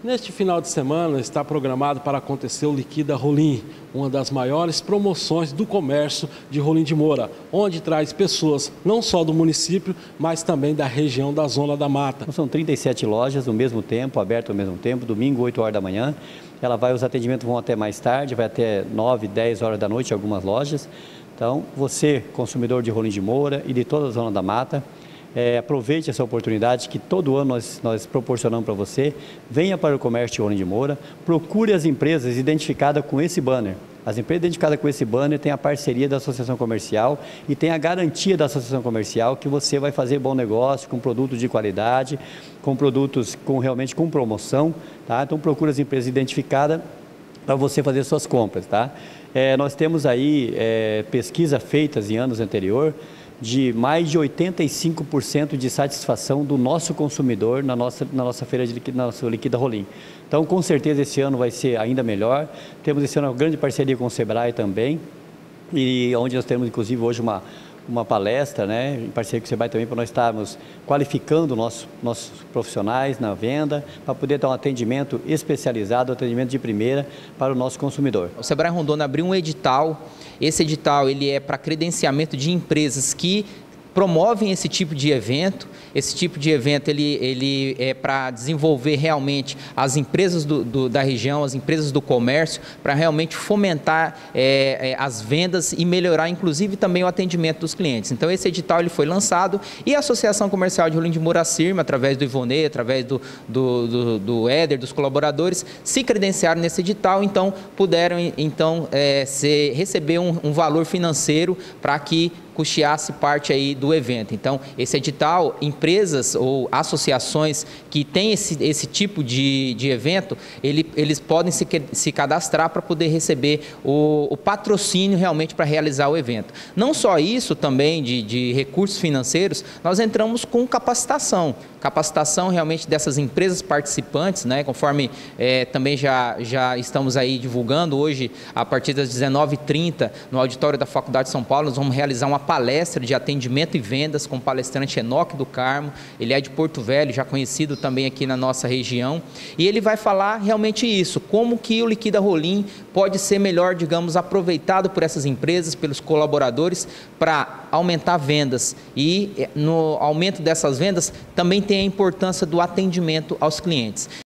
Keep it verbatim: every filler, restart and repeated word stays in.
Neste final de semana está programado para acontecer o Liquida Rolim, uma das maiores promoções do comércio de Rolim de Moura, onde traz pessoas não só do município, mas também da região da Zona da Mata. São trinta e sete lojas no mesmo tempo, aberto ao mesmo tempo, domingo, oito horas da manhã. Ela vai, os atendimentos vão até mais tarde, vai até nove, dez horas da noite em algumas lojas. Então, você, consumidor de Rolim de Moura e de toda a Zona da Mata, É, aproveite essa oportunidade que todo ano nós, nós proporcionamos para você. Venha para o comércio de Rolim de Moura, procure as empresas identificadas com esse banner. As empresas identificadas com esse banner têm a parceria da Associação Comercial e tem a garantia da Associação Comercial que você vai fazer bom negócio, com produtos de qualidade, com produtos com, realmente com promoção. Tá? Então procure as empresas identificadas para você fazer suas compras. Tá? É, nós temos aí é, pesquisas feitas em anos anteriores, de mais de oitenta e cinco por cento de satisfação do nosso consumidor na nossa, na nossa feira de liquida, na nossa Liquida Rolim. Então, com certeza, esse ano vai ser ainda melhor. Temos esse ano uma grande parceria com o Sebrae também, e onde nós temos, inclusive, hoje uma, uma palestra, né, em parceria com o Sebrae também, para nós estarmos qualificando nossos, nossos profissionais na venda, para poder dar um atendimento especializado, um atendimento de primeira para o nosso consumidor. O Sebrae Rondônia abriu um edital. Esse edital ele é para credenciamento de empresas que promovem esse tipo de evento. Esse tipo de evento ele, ele é para desenvolver realmente as empresas do, do, da região, as empresas do comércio, para realmente fomentar é, é, as vendas e melhorar, inclusive, também o atendimento dos clientes. Então, esse edital ele foi lançado e a Associação Comercial de Rolim de Moura, Cirma, através do Ivonei, através do, do, do, do Éder, dos colaboradores, se credenciaram nesse edital, então puderam então, é, ser, receber um, um valor financeiro para que custeasse parte aí do evento. Então, esse edital, empresas ou associações que têm esse, esse tipo de, de evento, ele, eles podem se, se cadastrar para poder receber o, o patrocínio realmente para realizar o evento. Não só isso também de, de recursos financeiros, nós entramos com capacitação. Capacitação realmente dessas empresas participantes, né? Conforme é, também já, já estamos aí divulgando hoje, a partir das dezenove e trinta, no auditório da Faculdade de São Paulo, nós vamos realizar uma palestra de atendimento e vendas com o palestrante Enoque do Carmo. Ele é de Porto Velho, já conhecido também aqui na nossa região, e ele vai falar realmente isso, como que o Liquida Rolim pode ser melhor, digamos, aproveitado por essas empresas, pelos colaboradores, para aumentar vendas. E no aumento dessas vendas também tem a importância do atendimento aos clientes.